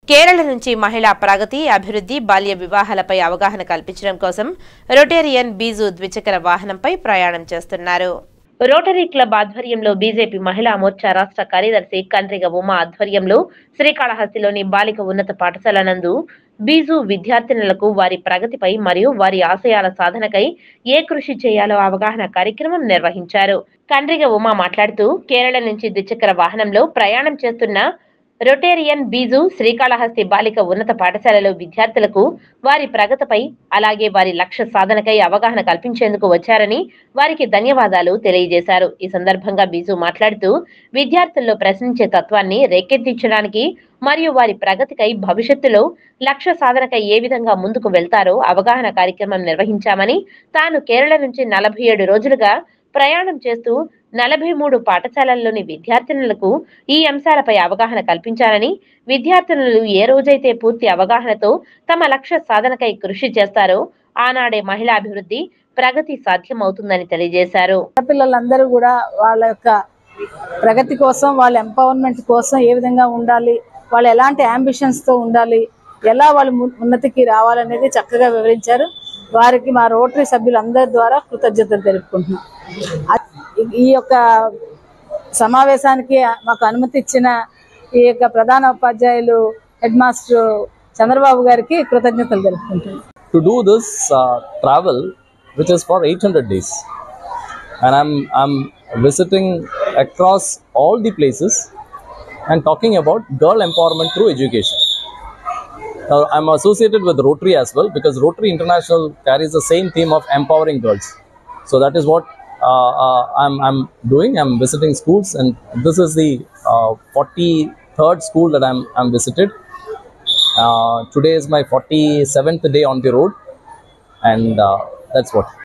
కేరళ నుంచి మహిళా ప్రగతి, అభివృద్ధి, బాల్య వివాహాలపై అవగాహన కల్పించడం కోసం రోటేరియన్ బీజు ద్విచక్ర వాహనంపై ప్రయాణం చేస్తున్నారు. రోటరీ క్లబ్ ఆధ్వర్యంలో బీజేపీ మహిళా మోర్చా రాష్ట్ర కార్యదర్శి కండ్రిగ ఉమ ఆధ్వర్యంలో శ్రీకాళహస్తిలోని బాలిక ఉన్నత పాఠశాల నందు బీజు విద్యార్థినులకు వారి ప్రగతిపై మరియు వారి ఆశయాల సాధనకై ఏ కృషి చేయాలో అవగాహన కార్యక్రమం నిర్వహించారు. కండ్రిగ ఉమ మాట్లాడుతూ కేరళ నుంచి ద్విచక్ర వాహనంలో ప్రయాణం చేస్తున్న రోటేరియన్ బీజు శ్రీకాళహస్తి బాలిక ఉన్నత పాఠశాలలో విద్యార్థులకు వారి ప్రగతిపై అలాగే వారి లక్ష్య సాధనకై అవగాహన కల్పించేందుకు వచ్చారని వారికి ధన్యవాదాలు తెలియజేశారు. ఈ సందర్భంగా బీజు మాట్లాడుతూ విద్యార్థుల్లో ప్రశ్నించే తత్వాన్ని రేకెత్తించడానికి మరియు వారి ప్రగతికై భవిష్యత్తులో లక్ష్య సాధనకై ఏ విధంగా ముందుకు వెళ్తారో అవగాహన కార్యక్రమం నిర్వహించామని, తాను కేరళ నుంచి 47 రోజులుగా ప్రయాణం చేస్తూ 43 పాఠశాలల్లోని విద్యార్థినులకు ఈ అంశాలపై అవగాహన కల్పించాలని, విద్యార్థినులు ఏ రోజైతే పూర్తి అవగాహనతో తమ లక్ష్య సాధనకై కృషి చేస్తారో ఆనాడే మహిళా అభివృద్ధి, ప్రగతి సాధ్యమవుతుందని తెలియజేశారు. పిల్లలందరూ కూడా వాళ్ళ యొక్క ప్రగతి కోసం, వాళ్ళ ఎంపవర్మెంట్ కోసం ఏ విధంగా ఉండాలి, వాళ్ళు ఎలాంటి అంబిషన్స్ తో ఉండాలి, ఎలా వాళ్ళు ఉన్నతికి రావాలనేది చక్కగా వివరించారు. వారికి మా రోటరీ సభ్యులందరి ద్వారా కృతజ్ఞతలు తెలుపుకుంటున్నాం. ఈ యొక్క సమావేశానికి మాకు అనుమతి ఇచ్చిన ఈ యొక్క ప్రధాన ఉపాధ్యాయులు హెడ్ మాస్టర్ చంద్రబాబు గారికి కృతజ్ఞతలు తెలుపుకుంటున్నాం. To do this travel, which is for 800 days, and I'm visiting across all the places and talking about girl empowerment through education. Now, I'm associated with Rotary as well, because Rotary International carries the same theme of empowering girls. So that is what I'm doing. I'm visiting schools, and this is the 43rd school that I'm visited. Today is my 47th day on the road, and that's what.